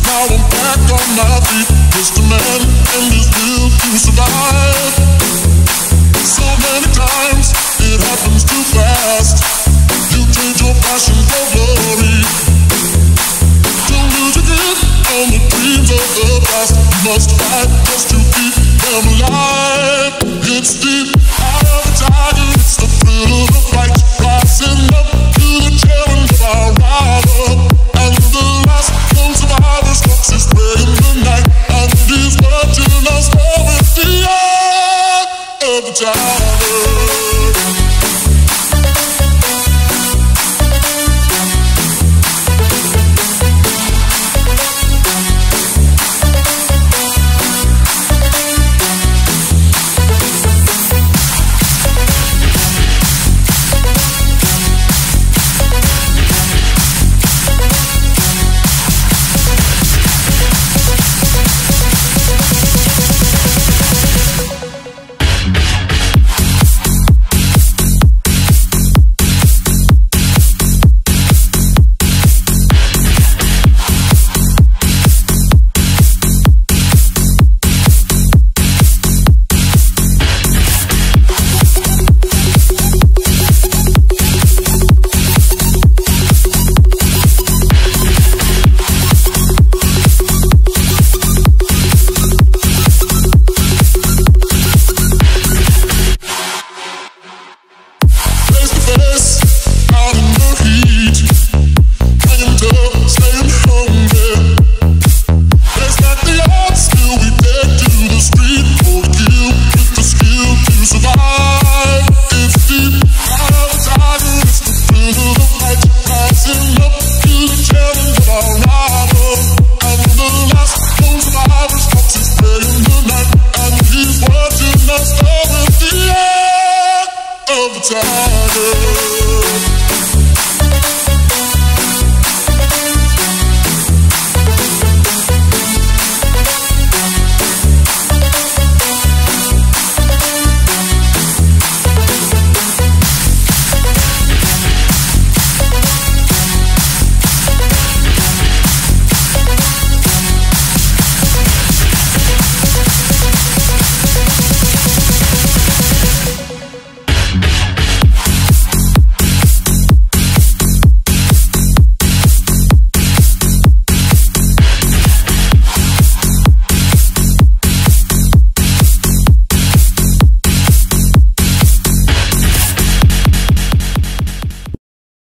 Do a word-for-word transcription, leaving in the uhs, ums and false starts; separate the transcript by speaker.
Speaker 1: Now I'm back on my feet, just a man and his will to survive. So many times it happens too fast. You trade your passion for glory. Don't lose your grip on the dreams of the past. You must fight just to keep them alive. It's the eye of the tiger, it's the thrill of the fight.